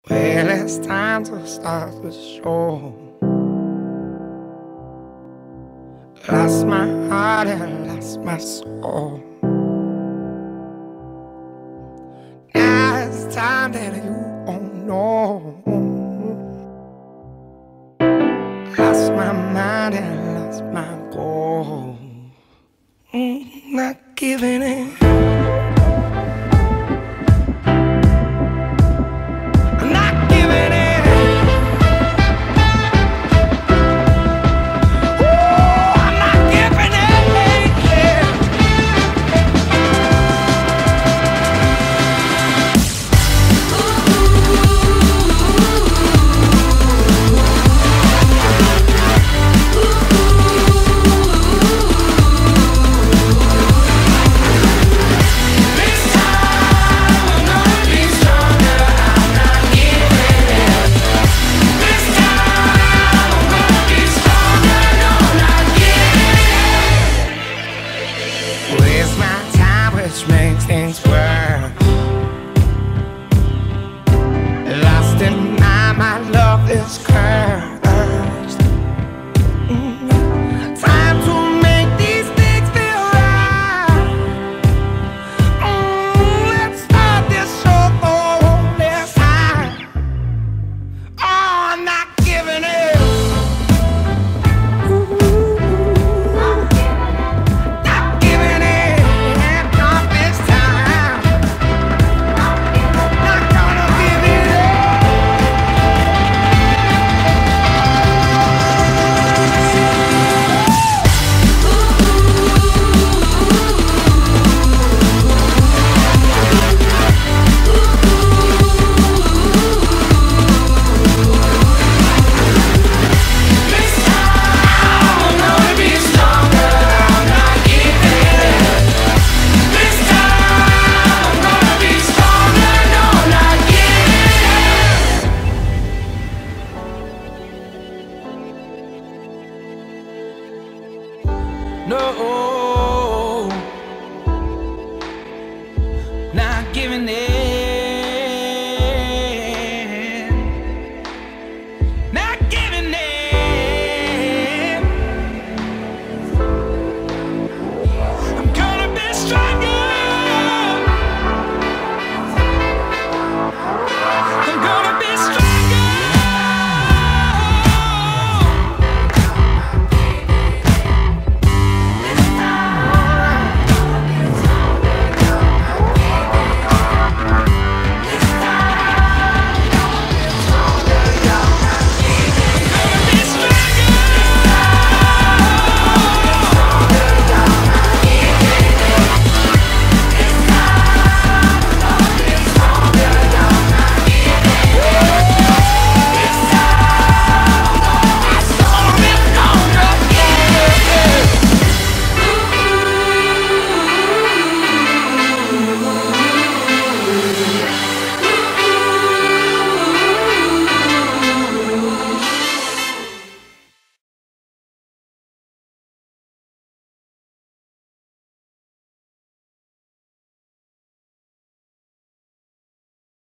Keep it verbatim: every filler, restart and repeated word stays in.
Well, it's time to start the show. Lost my heart and lost my soul. Now it's time that you won't know. Lost my mind and lost my goal. Mm, not giving in. Waste my time, which makes things worse. Lost in mind, my love is cursed.